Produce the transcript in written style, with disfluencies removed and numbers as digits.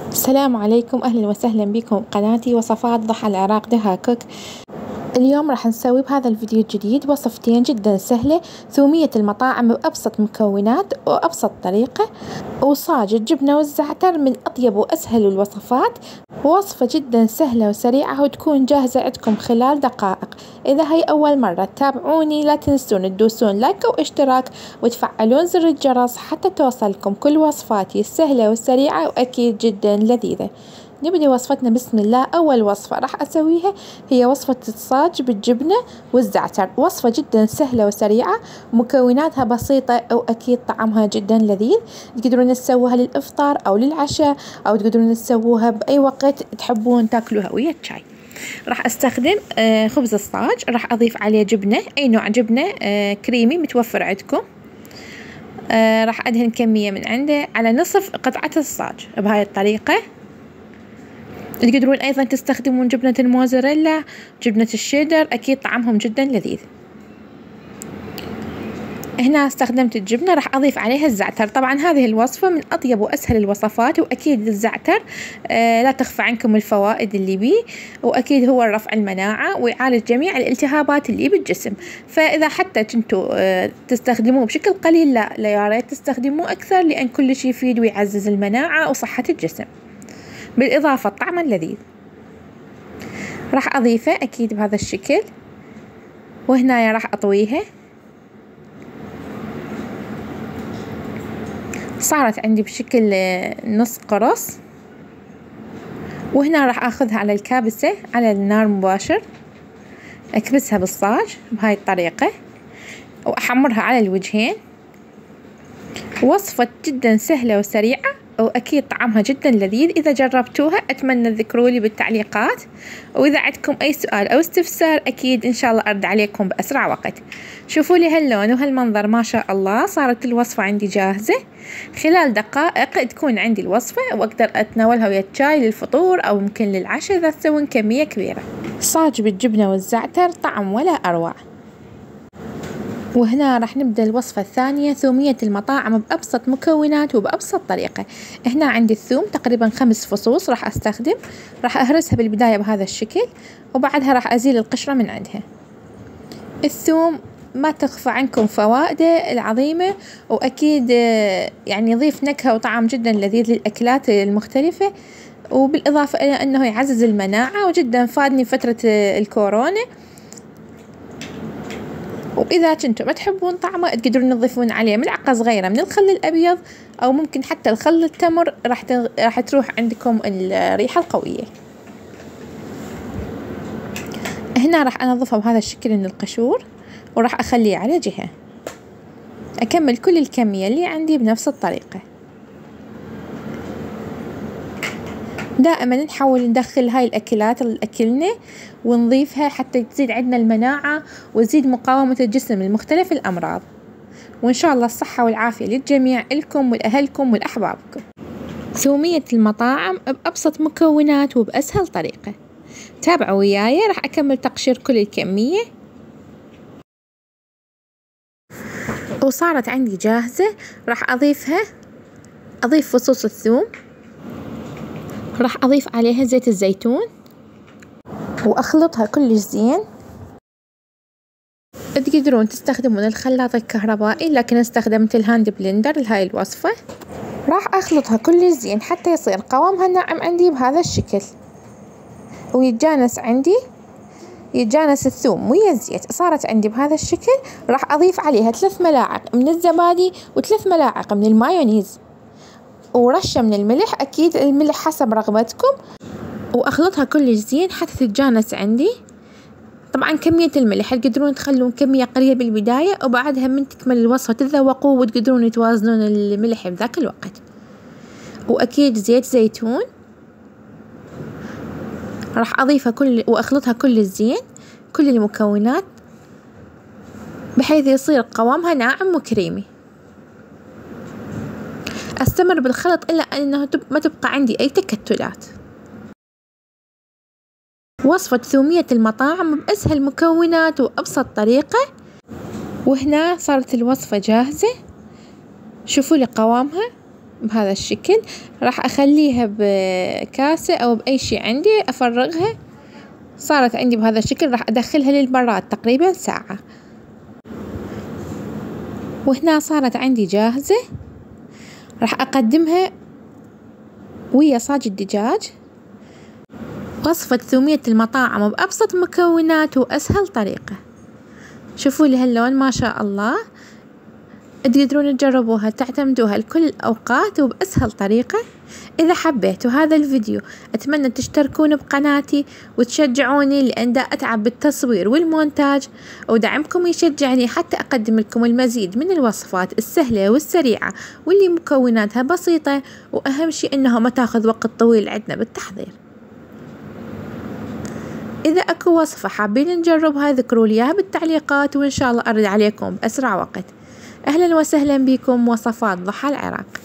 السلام عليكم، أهلا وسهلا بكم قناتي وصفات ضحى العراق دها كوك. اليوم راح نسوي بهذا الفيديو الجديد وصفتين جدا سهلة، ثومية المطاعم بأبسط مكونات وأبسط طريقة، وصاج الجبنة والزعتر من أطيب وأسهل الوصفات. وصفة جدا سهلة وسريعة وتكون جاهزة عندكم خلال دقائق. إذا هي أول مرة تتابعوني لا تنسون تدوسون لايك واشتراك وتفعلون زر الجرس حتى توصلكم كل وصفاتي السهلة والسريعة وأكيد جدا لذيذة. نبدأ وصفتنا بسم الله. أول وصفة راح أسويها هي وصفة الصاج بالجبنة والزعتر، وصفة جدا سهلة وسريعة، مكوناتها بسيطة وأكيد طعمها جدا لذيذ. تقدرون تسووها للإفطار أو للعشاء أو تقدرون تسووها بأي وقت تحبون تاكلوها ويا الشاي. راح أستخدم خبز الصاج، راح أضيف عليه جبنة، أي نوع جبنة كريمي متوفر عندكم. راح أدهن كمية من عنده على نصف قطعة الصاج بهاي الطريقة. تقدرون أيضا تستخدمون جبنة الموزاريلا، جبنة الشيدر، أكيد طعمهم جدا لذيذ. هنا استخدمت الجبنة، راح أضيف عليها الزعتر. طبعا هذه الوصفة من أطيب وأسهل الوصفات، وأكيد الزعتر لا تخفى عنكم الفوائد اللي بيه، وأكيد هو رفع المناعة ويعالج جميع الالتهابات اللي بالجسم. فإذا حتى كنتوا تستخدموه بشكل قليل لا يا ريت تستخدموه أكثر، لأن كلش يفيد ويعزز المناعة وصحة الجسم، بالإضافة طعما لذيذ. راح أضيفه أكيد بهذا الشكل، وهنا راح أطويها. صارت عندي بشكل نص قرص، وهنا راح أخذها على الكابسة على النار مباشر، أكبسها بالصاج بهاي الطريقة وأحمرها على الوجهين. وصفة جدا سهلة وسريعة وأكيد طعمها جدا لذيذ. إذا جربتوها أتمنى تذكرولي بالتعليقات، وإذا عندكم أي سؤال أو استفسار أكيد إن شاء الله أرد عليكم بأسرع وقت. شوفوا لي هاللون وهالمنظر، ما شاء الله صارت الوصفة عندي جاهزة. خلال دقائق تكون عندي الوصفة وأقدر أتناولها ويا الشاي للفطور أو ممكن للعشاء إذا تسوون كمية كبيرة. صاج بالجبنة والزعتر طعم ولا أروع. وهنا راح نبدأ الوصفة الثانية، ثومية المطاعم بأبسط مكونات وبأبسط طريقة. هنا عندي الثوم تقريبا 5 فصوص راح أستخدم، راح أهرسها بالبداية بهذا الشكل، وبعدها راح أزيل القشرة من عندها. الثوم ما تخفى عنكم فوائده العظيمة، وأكيد يعني يضيف نكهة وطعم جدا لذيذ للأكلات المختلفة، وبالإضافة إلى أنه يعزز المناعة وجدا فادني فترة الكورونا. وإذا كنتم ما تحبون طعمه تقدرون تضيفون عليه ملعقة صغيرة من الخل الأبيض، أو ممكن حتى الخل التمر، راح تروح عندكم الريحة القوية. هنا راح أنظفها بهذا الشكل من القشور، وراح أخليه على جهة. أكمل كل الكمية اللي عندي بنفس الطريقة. دائما نحاول ندخل هاي الأكلات لأكلنا ونضيفها حتى تزيد عندنا المناعة وتزيد مقاومة الجسم لمختلف الأمراض. وإن شاء الله الصحة والعافية للجميع، لكم ولأهلكم ولأحبابكم. ثومية المطاعم بأبسط مكونات وبأسهل طريقة. تابعوا وياي، راح أكمل تقشير كل الكمية. وصارت عندي جاهزة، راح أضيف فصوص الثوم، راح أضيف عليها زيت الزيتون وأخلطها كلش زين. تقدرون تستخدمون الخلاط الكهربائي، لكن استخدمت الهاند بلندر لهاي الوصفة. راح أخلطها كلش زين حتى يصير قوامها ناعم عندي بهذا الشكل، ويتجانس الثوم ويا الزيت. صارت عندي بهذا الشكل. راح أضيف عليها 3 ملاعق من الزبادي و3 ملاعق من المايونيز ورشة من الملح، أكيد الملح حسب رغبتكم، وأخلطها كلش زين حتى تتجانس عندي. طبعا كمية الملح تقدرون تخلون كمية قليلة بالبداية، وبعدها من تكمل الوصفة تتذوقوا وتقدرون توازنون الملح بذاك الوقت. وأكيد زيت زيتون راح أضيفها وأخلطها كل زين كل المكونات بحيث يصير قوامها ناعم وكريمي. أستمر بالخلط إلا أنه ما تبقى عندي أي تكتلات. وصفة ثومية المطاعم بأسهل مكونات وأبسط طريقة. وهنا صارت الوصفة جاهزة، شوفوا لي قوامها بهذا الشكل. راح أخليها بكاسة أو بأي شي عندي أفرغها. صارت عندي بهذا الشكل. راح أدخلها للبراد تقريبا ساعة. وهنا صارت عندي جاهزة. راح أقدمها ويا صاج الدجاج. وصفة ثومية المطاعم بأبسط مكونات وأسهل طريقة. شوفوا لي هاللون ما شاء الله. تقدرون تجربوها تعتمدوها لكل الأوقات وبأسهل طريقة. إذا حبيتوا هذا الفيديو أتمنى تشتركون بقناتي وتشجعوني، لأن دا أتعب بالتصوير والمونتاج، ودعمكم يشجعني حتى أقدم لكم المزيد من الوصفات السهلة والسريعة واللي مكوناتها بسيطة، وأهم شيء إنها ما تاخذ وقت طويل عندنا بالتحضير. إذا أكو وصفة حابين نجربها ذكروا لي إياها بالتعليقات، وإن شاء الله أرد عليكم بأسرع وقت. أهلا وسهلا بكم وصفات ضحى العراق.